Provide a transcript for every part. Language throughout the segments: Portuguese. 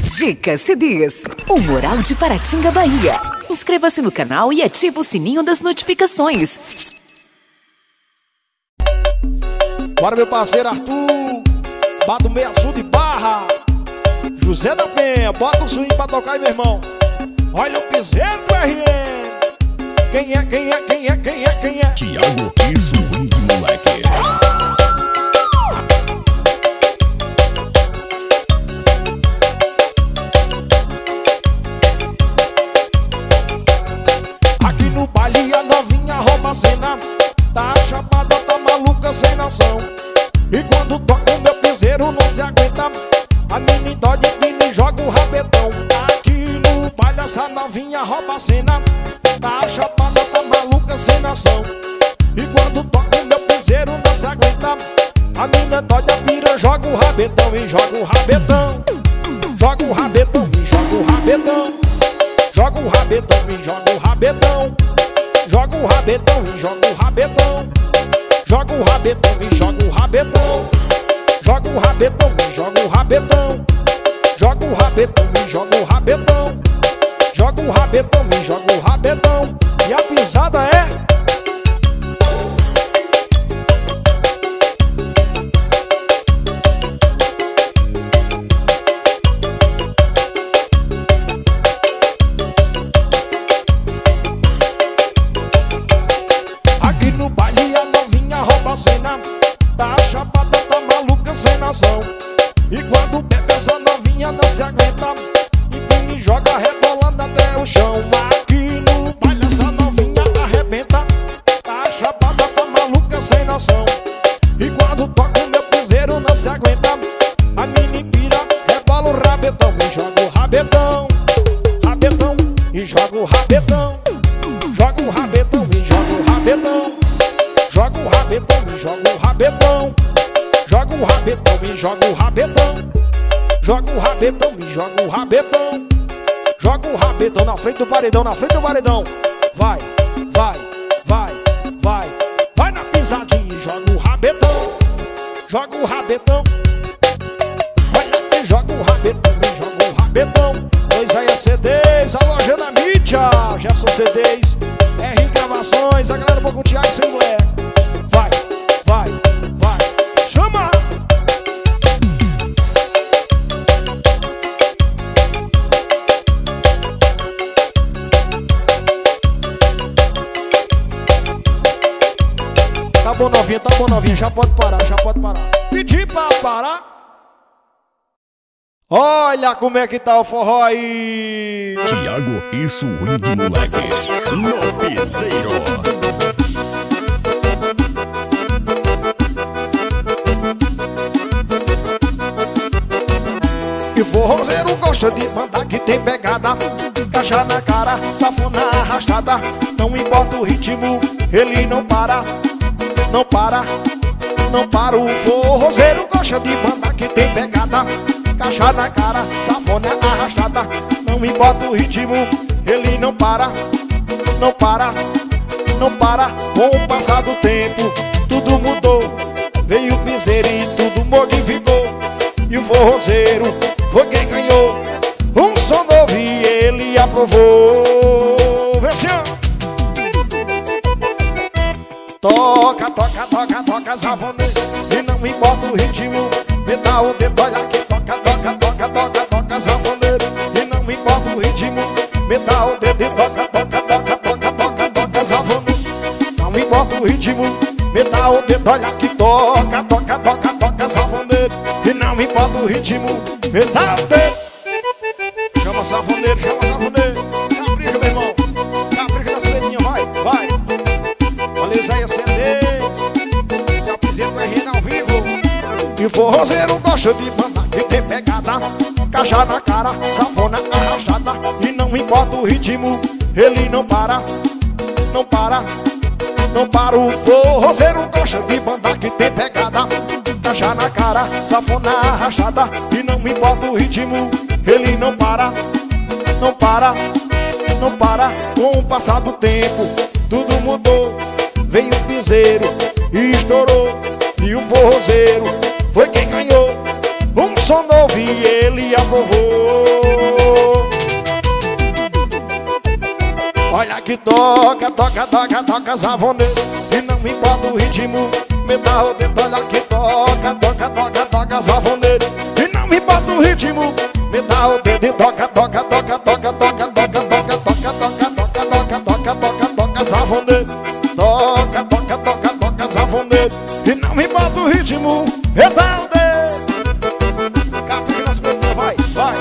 Dicas CDs, o Moral de Paratinga, Bahia. Inscreva-se no canal e ative o sininho das notificações. Bora, meu parceiro Arthur, Bado Meia Sul de Barra, José da Penha, bota o swing pra tocar aí, meu irmão. Olha o piseiro do RM. Quem é? Thiago e swing, moleque. Aqui no baile a novinha rouba a cena. Tá chapada, tá maluca, sem noção. E quando toca o meu piseiro não se aguenta. A mini dói e me joga o rabetão. Aqui no baile essa novinha rouba a cena. Tá chapada, tá maluca, sem noção. E quando toca o meu piseiro não se aguenta. A mina dói a pira, joga o rabetão e joga o rabetão. Joga o rabetão e joga o rabetão. Joga o rabetão e joga o rabetão. Joga o rabetão e joga o rabetão. Joga o rabetão e joga o rabetão. Joga o rabetão e joga o rabetão. Joga o rabetão e joga o rabetão. Joga o rabetão e joga o rabetão. E a pisada é... Aqui no baile a novinha rouba a cena. Tá chapada, tá maluca, sem noção. E quando bebe essa novinha não se aguenta. E me joga rebolando até o chão. Aqui no baile essa novinha arrebenta. Tá chapada, tá maluca, sem noção. E quando toca o meu piseiro não se aguenta. A mini pira, rebola o rabetão e joga o rabetão. Rabetão e joga o rabetão. Joga o rabetão e joga o rabetão. Joga o rabetão e joga o rabetão. Joga o rabetão e joga o rabetão. Joga o rabetão e joga o rabetão. Joga o rabetão na frente do paredão, na frente do paredão. Vai, vai, vai, vai. Vai na pisadinha e joga o rabetão. Joga o rabetão. Vai aqui, joga o rabetão e joga o rabetão. Pois aí é CDs, a loja da mídia. Jefferson CDs, R Gravações, a galera vou com o Thiago e seu moleque. Vai, vai, vai, chama! Tá bom novinha, já pode parar, já pode parar. Pedi pra parar. Olha como é que tá o forró aí. Thiago e swing, moleque. No piseiro. E forrozeiro gosta de mandar que tem pegada. Caixa na cara, safona arrastada. Não importa o ritmo, ele não para. Não para, não para. O forrozeiro gosta de mandar que tem pegada. Caixa na cara, safona arrastada. Não importa o ritmo, ele não para. Não para, não para. Com o passar do tempo, tudo mudou. Veio o piseiro e tudo modificou. E o forrozeiro foi quem ganhou um som novo e ele aprovou. Vê se toca, toca, toca, toca, safona. E não importa o ritmo, me dá o dedo, olha que toca, toca, toca, toca, toca, sanfoneiro. E não importa o ritmo, me dá o dedo e toca, toca, toca, toca, toca, toca, sanfoneiro. Não importa o ritmo, me dá o dedo, olha que toca, toca, toca, toca, sanfoneiro. E não importa o ritmo, me dá o dedo. Chama sanfoneiro, chama sanfoneiro. Capricha, meu irmão, capricha na celeirinha, vai, vai. Olha isso aí, CDs, esse é o piseiro do RN ao vivo. E o forrozeiro gosta de mandar que tem pegada. Caixa na cara, safona arrastada. E não importa o ritmo, ele não para. Não para, não para. O forrozeiro gosta de mandar que tem pegada. Caixa na cara, safona arrastada. E não importa o ritmo, ele não para. Não para, não para. Com o passar do tempo, tudo mudou. Veio o piseiro e estourou. E o forrozeiro foi quem ganhou um som novo e ele aprovou. que toca, toca, toca, toca sanfoneiro. E não me bota o ritmo, me dá o dedo. Olha que toca, toca, toca, toca sanfoneiro. E não me bota o ritmo, me dá o dedo. E toca, toca, toca, toca, toca, toca, toca, toca, toca, toca, toca, toca, toca, toca sanfoneiro. Toca, toca, toca, toca sanfoneiro. E não me bota o ritmo, me dá o dedo. Capricha nas pernas, vai, vai.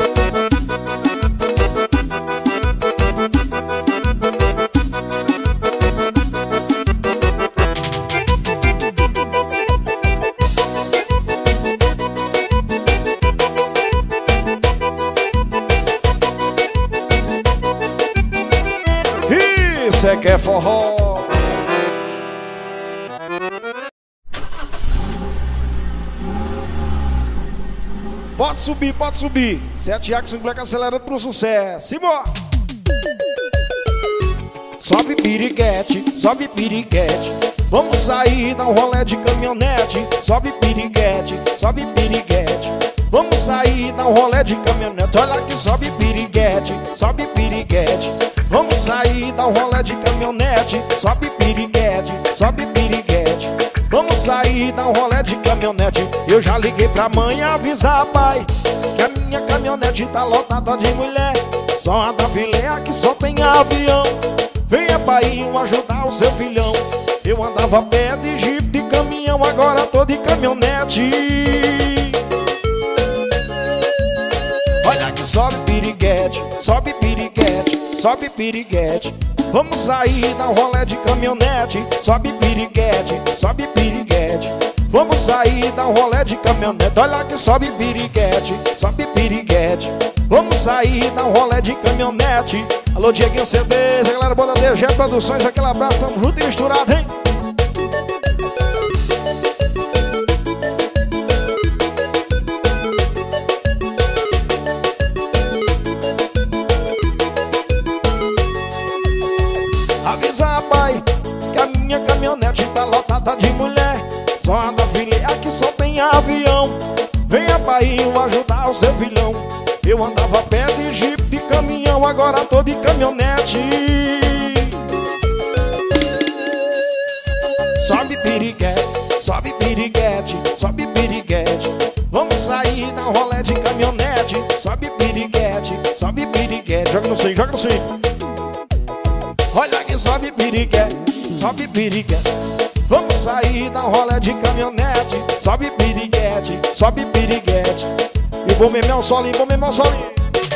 Cê quer forró? Pode subir, pode subir. 7 Jackson Black acelerando pro sucesso. Simbora! Sobe piriguete, sobe piriguete. Vamos sair, dar um rolê de caminhonete. Sobe piriguete, sobe piriguete. Vamos sair, dar um rolê de caminhonete. Olha que sobe piriguete, sobe piriguete. Vamos sair, dar um rolê de caminhonete. Sobe piriguete, sobe piriguete. Vamos sair, dar um rolê de caminhonete. Eu já liguei pra mãe avisar pai que a minha caminhonete tá lotada de mulher. Só anda filé, aqui só tem avião. Venha pai ajudar o seu filhão. Eu andava a pé de jipe, de caminhão, agora tô de caminhonete. Olha que sobe piriguete, sobe piriguete, sobe piriguete. Vamos sair, dar um rolê de caminhonete. Sobe piriguete, sobe piriguete. Vamos sair, dar um rolê de caminhonete. Olha que sobe piriguete, sobe piriguete. Vamos sair, dar um rolê de caminhonete. Alô Dieguinho CDs, a galera boa da DG Produções, aquele abraço, tamo junto e misturado, hein? Avisa pai que a minha caminhonete tá lotada de mulher. Só anda filé, aqui só tem avião. Venha pai ajudar o seu filhão. Eu andava a pé de jipe, de caminhão, agora tô de caminhonete. Sobe piriguete, sobe piriguete, sobe piriguete. Vamos sair, dar um rolê de caminhonete. Sobe piriguete, sobe piriguete. Joga no cinto, joga no cinto. Olha que sobe piriguete, sobe piriguete. Vamos sair, dar um rolê de caminhonete. Sobe piriguete, sobe piriguete. E vou mesmo o solinho, vou mesmo o solinho.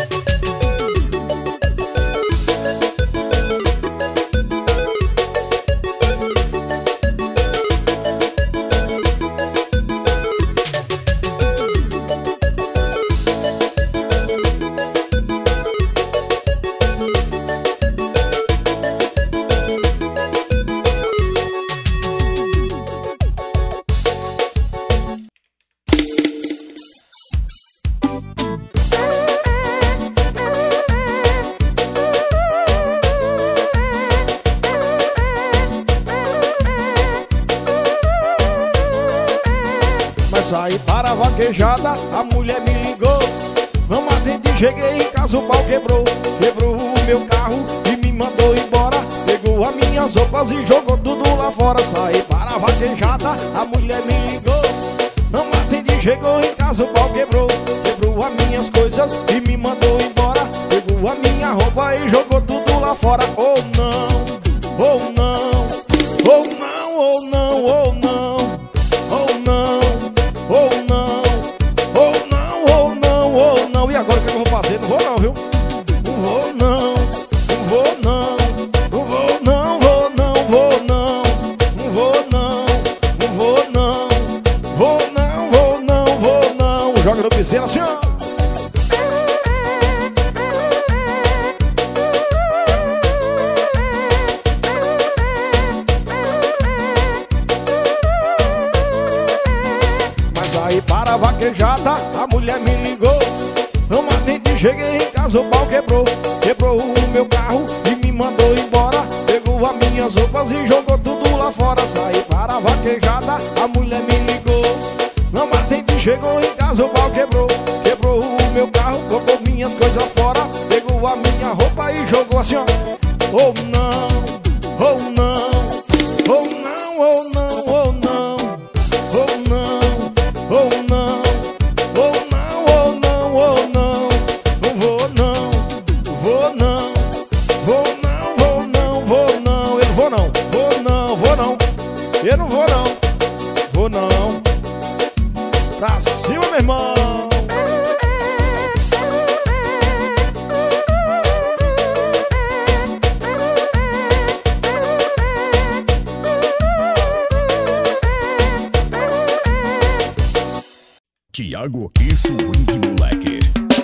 Saí para a vaquejada, a mulher me ligou. Não atendi, cheguei em casa, o pau quebrou. Quebrou o meu carro e me mandou embora. Pegou as minhas roupas e jogou tudo lá fora. Saí para a vaquejada, a mulher me ligou. Não atendi, chegou em casa, o pau quebrou. Quebrou as minhas coisas e me mandou embora. Pegou a minha roupa e jogou tudo lá fora. Oh não, oh não, oh não, oh não, oh não, oh não. Oh não, oh não, oh não, oh não. E agora o que eu vou fazer? Não vou não, viu? Não vou não, não vou não, não vou não, vou não, vou não, não vou não, não vou não, vou não, vou não, vou não. Joga no piseiro assim, ó. Saí para a vaquejada, a mulher me ligou. Não atendi, cheguei em casa, o pau quebrou. Quebrou o meu carro e me mandou embora. Pegou as minhas roupas e jogou tudo lá fora. Saí para a vaquejada, a mulher me ligou. Não atendi, chegou em casa, o pau quebrou. Quebrou o meu carro, colocou minhas coisas fora. Pegou a minha roupa e jogou assim, ó. ou não, ou não, ou não, ou não, ou não, ou não, ou não, ou não, ou não, ou não, não vou não, vou não, vou não, vou não, vou não, eu vou não, vou não, vou não, eu não vou não, vou não, pra cima, meu irmão. Thiago e Swing Moleque.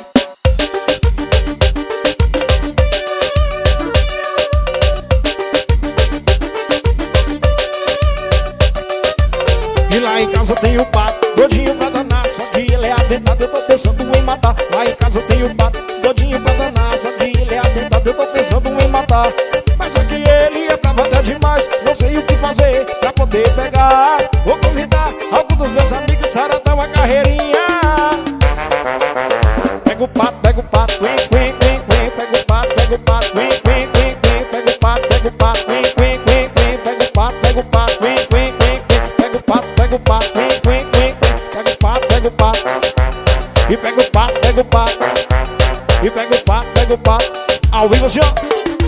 E lá em casa tem o pato, doidinho pra danar, só que ele é atentado, eu tô pensando em matar. Lá em casa tem o pato, doidinho pra danar, só que ele é atentado, eu tô pensando em matar. Mas só que ele é bravo até demais, não sei o que fazer pra poder pegar. Vou convidar algum dos meus amigos para dar uma carreirinha. Pega o pato, quen, quen, quen, quen. Pega o pato, quen, quen, quen, quen. Pega o pato, quen, quen, quen, quen. Pega o pato, quen, quen, quen, quen. Pega o pato, quen, quen, quen, quen. Pega o pato, e pega o pato, e pega o pato, ao vivo assim, ó.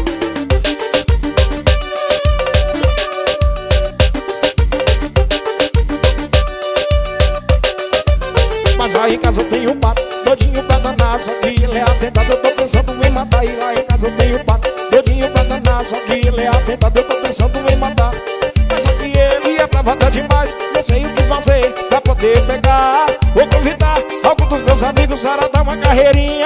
Mas lá em casa eu tenho o pato, doidinho pra danar, só que ele é atentado, eu tô pensando em matar. E lá em casa eu tenho o pato, doidinho pra danar, só que ele é atentado, eu tô pensando em matar. Mas só que ele é bravo até demais, não sei o que fazer pra poder pegar. Vou convidar algum dos meus amigos para dar uma carreirinha.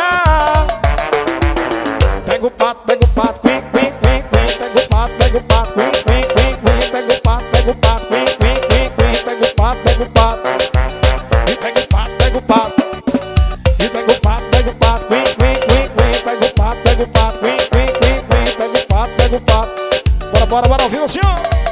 Pega o pato, quen, quen, quen, quen. Pega o pato, quen, quen, quen, quen. Pega o pato, quen, quen, quen, quen. Pega o pato, e pega o pato, e pega o pato, quen, quen, quen, quen. Pega o pato, quen, quen, quen, quen. Pega o pato, bora, bora, bora, ao vivo assim, ó.